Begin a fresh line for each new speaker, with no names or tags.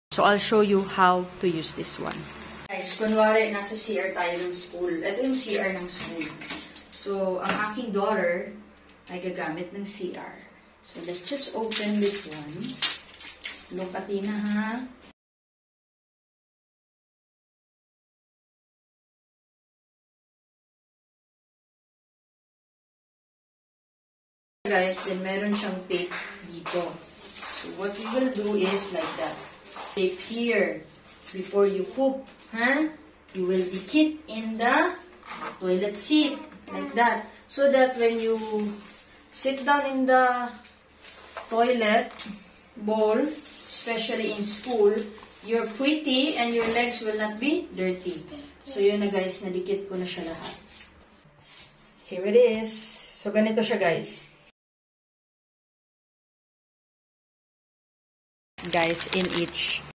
So, I'll show you how to use this one. Guys, kunwari, nasa CR tayo ng school. Ito yung CR ng school. So, ang aking daughter ay gagamit ng CR. So, let's just open this one. Look at Tina, ha? Guys, then meron siyang tape dito. So, what we will do is like that. Tape here. Before you poop, huh? You will dikit in the toilet seat. Like that. So that when you sit down in the toilet bowl, especially in school, you're pretty and your legs will not be dirty. So yun na guys, nadikit ko na siya lahat. Here it is. So ganito siya guys. Guys, in each